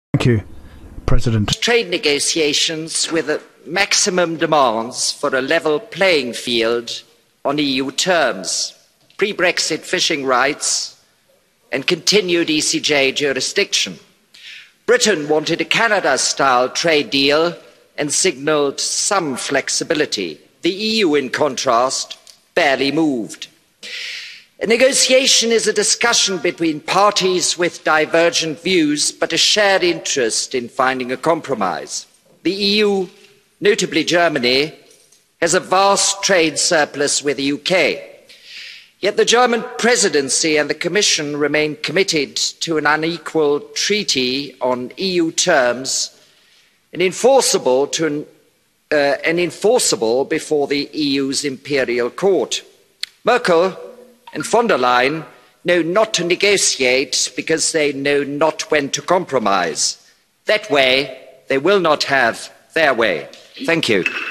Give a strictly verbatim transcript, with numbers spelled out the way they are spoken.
Thank you, President. Trade negotiations with a maximum demands for a level playing field on E U terms, pre-Brexit fishing rights and continued E C J jurisdiction. Britain wanted a Canada-style trade deal and signalled some flexibility. The E U, in contrast, barely moved. A negotiation is a discussion between parties with divergent views, but a shared interest in finding a compromise. The E U, notably Germany, has a vast trade surplus with the U K. Yet the German presidency and the Commission remain committed to an unequal treaty on E U terms and enforceable, to an, uh, and enforceable before the E U's imperial court. Merkel and von der Leyen know not to negotiate because they know not when to compromise. That way, they will not have their way. Thank you.